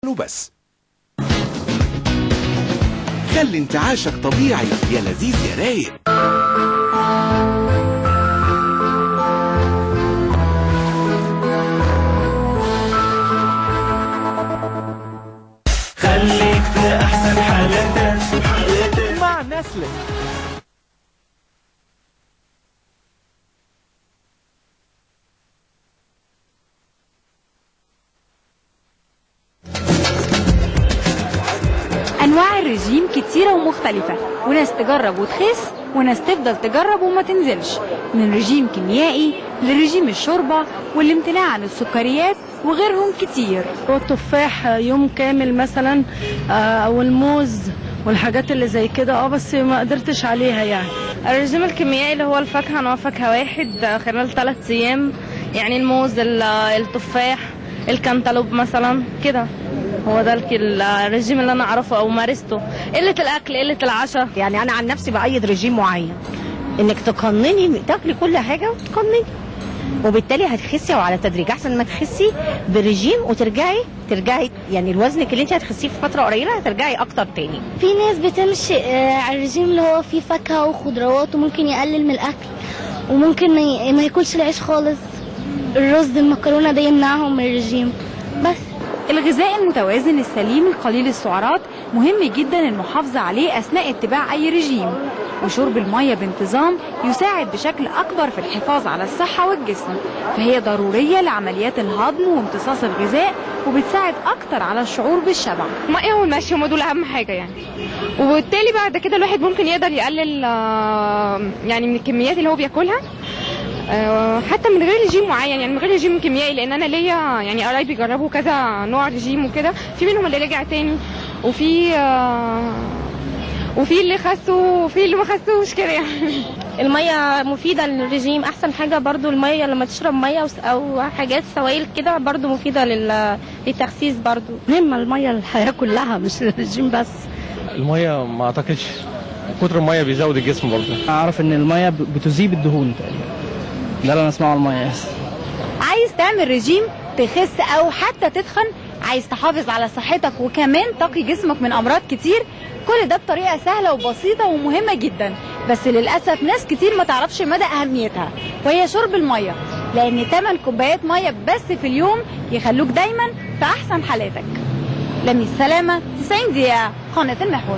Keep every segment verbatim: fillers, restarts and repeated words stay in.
وبس. خلي انتعاشك طبيعي يا لذيذ يا رايق. خليك في احسن حالتك مع نسلة. أنواع الرجيم كتيرة ومختلفة، وناس تجرب وتخس وناس تفضل تجرب وما تنزلش، من رجيم كيميائي لرجيم الشوربة والامتناع عن السكريات وغيرهم كتير. والتفاح يوم كامل مثلا او الموز والحاجات اللي زي كده اه بس ما قدرتش عليها. يعني الرجيم الكيميائي اللي هو الفاكهة نوع فاكهة واحد خلال ثلاث ايام، يعني الموز التفاح الكنتالوب مثلا كده، هو ده الرجيم اللي انا اعرفه او مارسته. قله الاكل قله العشاء. يعني انا عن نفسي بايد رجيم معين، انك تقنني تاكلي كل حاجه وتقنني، وبالتالي هتخسي وعلى تدريج، احسن ما تخسي برجيم وترجعي ترجعي يعني الوزنك اللي انت هتخسيه في فتره قليله هترجعي اكتر تاني. في ناس بتمشي على الرجيم اللي هو فيه فاكهه وخضروات، وممكن يقلل من الاكل، وممكن ما ياكلش العيش خالص، الرز المكرونه ده يمنعهم من الرجيم. بس الغذاء المتوازن السليم القليل السعرات مهم جدا المحافظة عليه أثناء اتباع أي رجيم، وشرب المية بانتظام يساعد بشكل أكبر في الحفاظ على الصحة والجسم، فهي ضرورية لعمليات الهضم وامتصاص الغذاء، وبتساعد أكتر على الشعور بالشبع. المية والمشي هم دول أهم حاجة يعني، وبالتالي بعد كده الواحد ممكن يقدر يقلل يعني من الكميات اللي هو بياكلها، حتى من غير رجيم معين، يعني من غير رجيم كيميائي، لان انا ليا يعني قرايبي جربوا كذا نوع رجيم وكده، في منهم اللي رجع تاني، وفي وفي اللي خسوا وفي اللي ما خسوش كده يعني. الميه مفيده للرجيم، احسن حاجه برضو الميه، لما تشرب ميه او حاجات سوائل كده برضو مفيده للتخسيس برضو. مهمه الميه للحياه كلها مش للرجيم بس. الميه ما اعتقدش، كتر الميه بيزود الجسم برضو. اعرف ان الميه بتذيب الدهون تقريبا، ده اللي انا اسمعه. الميه عايز تعمل رجيم تخس او حتى تتخن، عايز تحافظ على صحتك وكمان تقي جسمك من امراض كتير، كل ده بطريقه سهله وبسيطه ومهمه جدا، بس للاسف ناس كتير ما تعرفش مدى اهميتها، وهي شرب الميه، لان ثمانية كوبايات ميه بس في اليوم يخلوك دايما في احسن حالاتك. لميس سلامه، تسعين دقيقه، قناه المحور.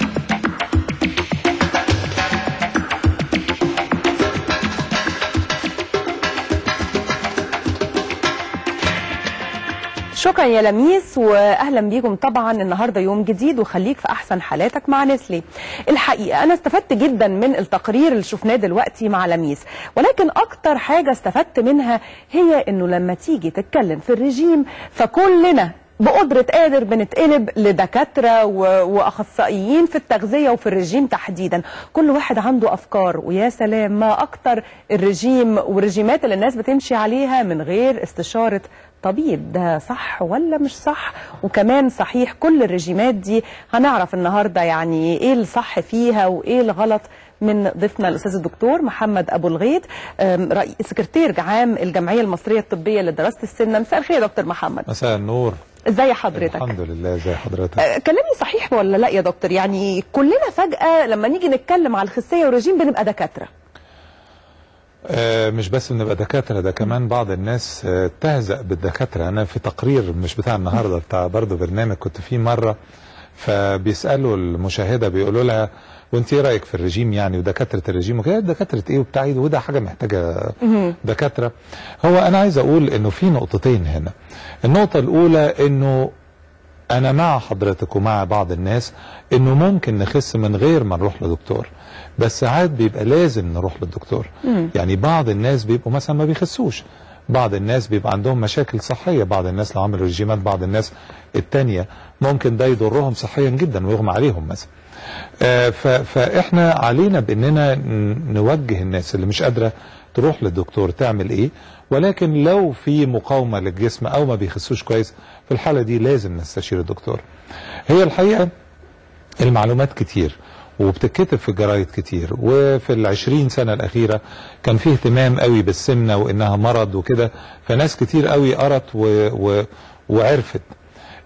شكرا يا لميس، واهلا بيكم. طبعا النهارده يوم جديد وخليك في احسن حالاتك مع نسلي. الحقيقه انا استفدت جدا من التقرير اللي شفناه دلوقتي مع لميس، ولكن اكتر حاجه استفدت منها هي انه لما تيجي تتكلم في الرجيم فكلنا بقدرة قادر بنتقلب لدكاترة واخصائيين في التغذية وفي الرجيم تحديدا، كل واحد عنده افكار، ويا سلام ما اكتر الرجيم والرجيمات اللي الناس بتمشي عليها من غير استشارة طبيب. ده صح ولا مش صح؟ وكمان صحيح كل الرجيمات دي هنعرف النهارده يعني ايه الصح فيها وايه الغلط من ضيفنا الاستاذ الدكتور محمد ابو الغيط، رئيس سكرتير عام الجمعيه المصريه الطبيه لدراسه السمنه. مساء الخير يا دكتور محمد. مساء النور. ازي حضرتك؟ الحمد لله. ازي حضرتك؟ أه كلامي صحيح ولا لا يا دكتور؟ يعني كلنا فجاه لما نيجي نتكلم على الخسيه والرجيم بنبقى دكاتره. آه مش بس بنبقى دكاتره، ده كمان بعض الناس آه تهزأ بالدكاتره. انا في تقرير مش بتاع النهارده، بتاع برضه برنامج كنت فيه مره، فبيسالوا المشاهده بيقولوا لها وانت ايه رايك في الرجيم يعني ودكاتره الرجيم وكده، دكاتره ايه وبتاع ايه، وده حاجه محتاجه دكاتره. هو انا عايز اقول انه في نقطتين هنا. النقطه الاولى انه انا مع حضرتك ومع بعض الناس انه ممكن نخس من غير ما نروح لدكتور، بس ساعات بيبقى لازم نروح للدكتور. مم. يعني بعض الناس بيبقوا مثلا ما بيخسوش، بعض الناس بيبقى عندهم مشاكل صحيه، بعض الناس لو عملوا رجيمات، بعض الناس التانيه ممكن ده يضرهم صحيا جدا ويغمى عليهم مثلا. آه فاحنا علينا باننا نوجه الناس اللي مش قادره تروح للدكتور تعمل ايه، ولكن لو في مقاومه للجسم او ما بيخسوش كويس في الحاله دي لازم نستشير الدكتور. هي الحقيقه المعلومات كتير وبتتكتب في الجرايد كتير، وفي العشرين سنة الأخيرة كان فيه اهتمام قوي بالسمنة وإنها مرض وكده، فناس كتير قوي قرت و... و... وعرفت.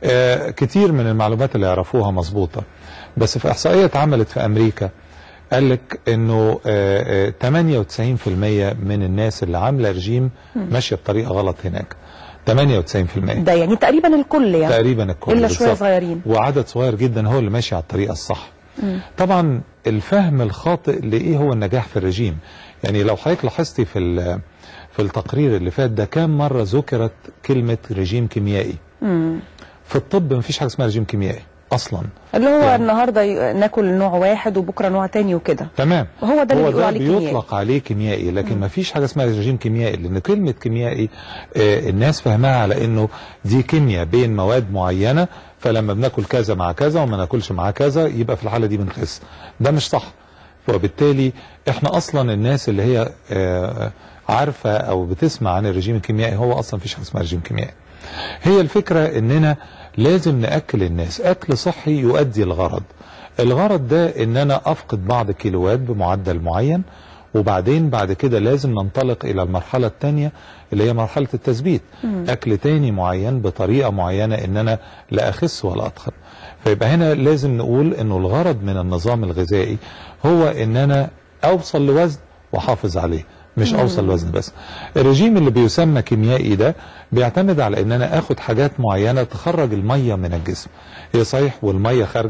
آه كتير من المعلومات اللي يعرفوها مظبوطه، بس في احصائيه اتعملت في امريكا قال لك انه آه آه ثمانية وتسعين بالمية من الناس اللي عامله رجيم ماشيه بطريقه غلط هناك. ثمانية وتسعين بالمية ده يعني تقريبا الكل يعني تقريبا الكل الا شويه صغيرين، وعدد صغير جدا هو اللي ماشي على الطريقه الصح. مم. طبعا الفهم الخاطئ لايه هو النجاح في الرجيم، يعني لو حضرتك لاحظتي في في التقرير اللي فات ده كام مره ذكرت كلمه رجيم كيميائي. مم. في الطب مفيش حاجه اسمها رجيم كيميائي اصلا، اللي هو يعني النهارده ناكل نوع واحد وبكره نوع تاني وكده. تمام، هو ده اللي بيقولوا عليه كيميائي، بيطلق عليه كيميائي، لكن ما فيش حاجه اسمها رجيم كيميائي، لان كلمه كيميائي آه الناس فهمها على انه دي كيمياء بين مواد معينه، فلما بناكل كذا مع كذا وما ناكلش مع كذا يبقى في الحاله دي بنخس. ده مش صح. وبالتالي احنا اصلا الناس اللي هي آه عارفه او بتسمع عن الرجيم الكيميائي هو اصلا مفيش حاجه اسمها رجيم كيميائي. هي الفكره اننا لازم ناكل الناس اكل صحي يؤدي الغرض. الغرض ده ان انا افقد بعض الكيلوات بمعدل معين، وبعدين بعد كده لازم ننطلق الى المرحله الثانيه اللي هي مرحله التثبيت. مم. اكل تاني معين بطريقه معينه ان انا لا اخس ولا اتخن. فيبقى هنا لازم نقول انه الغرض من النظام الغذائي هو ان انا اوصل لوزن واحافظ عليه، مش اوصل لوزن بس. الرجيم اللي بيسمى كيميائي ده بيعتمد على ان انا اخد حاجات معينه تخرج الميه من الجسم. هي صحيح والميه خارجه